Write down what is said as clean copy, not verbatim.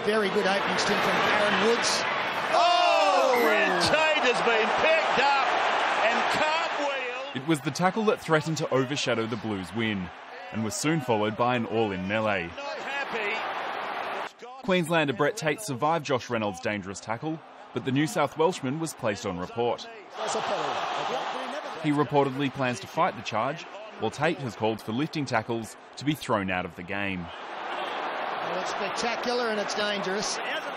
very good opening stint from Aaron Woods. Oh! Brent Tate has been picked up and cartwheeled. It was the tackle that threatened to overshadow the Blues' win and was soon followed by an all-in melee. Queenslander Brent Tate survived Josh Reynolds' dangerous tackle, but the New South Welshman was placed on report. He reportedly plans to fight the charge, while Tate has called for lifting tackles to be thrown out of the game. Well, it's spectacular and it's dangerous.